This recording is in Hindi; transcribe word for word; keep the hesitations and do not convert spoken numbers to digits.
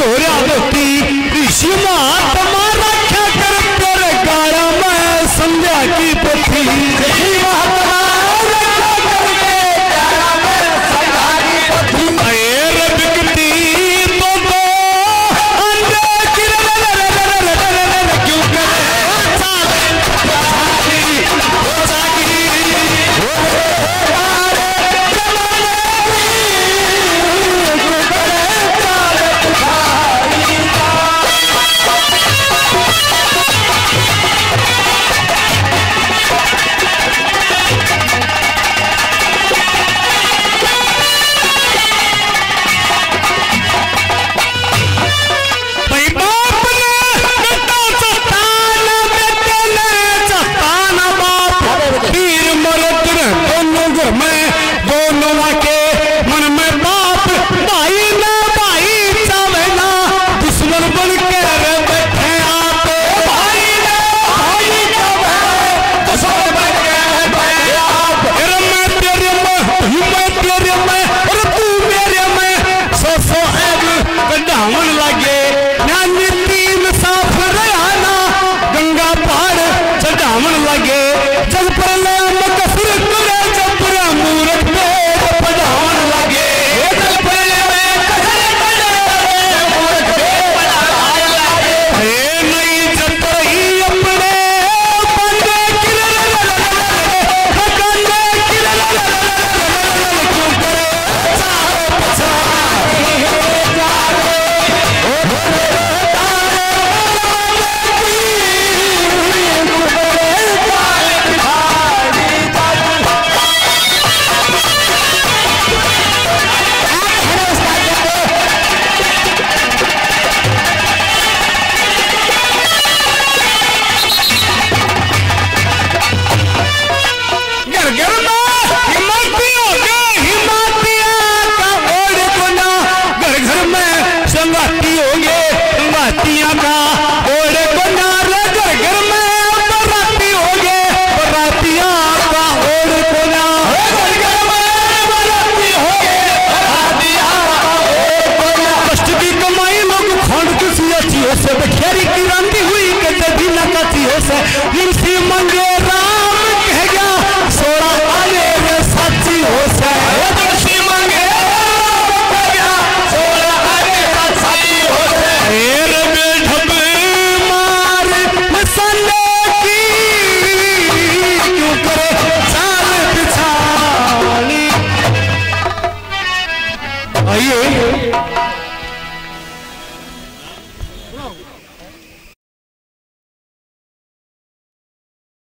गोरा धोती ऋषि महात्मा रखा कर तेरे गाड़ा में संध्या की पोथी ऋषि महात्मा रखा करके गाड़ा में संध्या की पोथी अरे बिकती तो दो अंडे किरण क्यों करे सागी सागी मंगे राम कह गया सोड़ा आले रे सच्ची हो से मंगे राम कह गया सोड़ा आले रे सच्ची हो से रे बेढब मार मसाले की क्यों करे चाल बिछानी आइए